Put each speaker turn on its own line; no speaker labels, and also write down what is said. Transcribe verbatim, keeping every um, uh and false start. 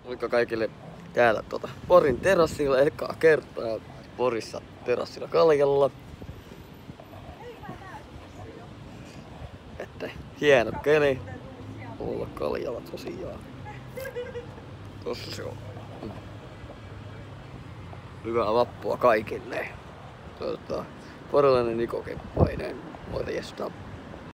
Moikka kaikille täällä tuota Porin terassilla, ekaa kertaa Porissa terassilla Kaljalla. Että hieno keli olla Kaljalla tosiaan. Tossa se on. Hyvää vappua kaikille. Tota, porilainen Niko Keppainen, morjesta.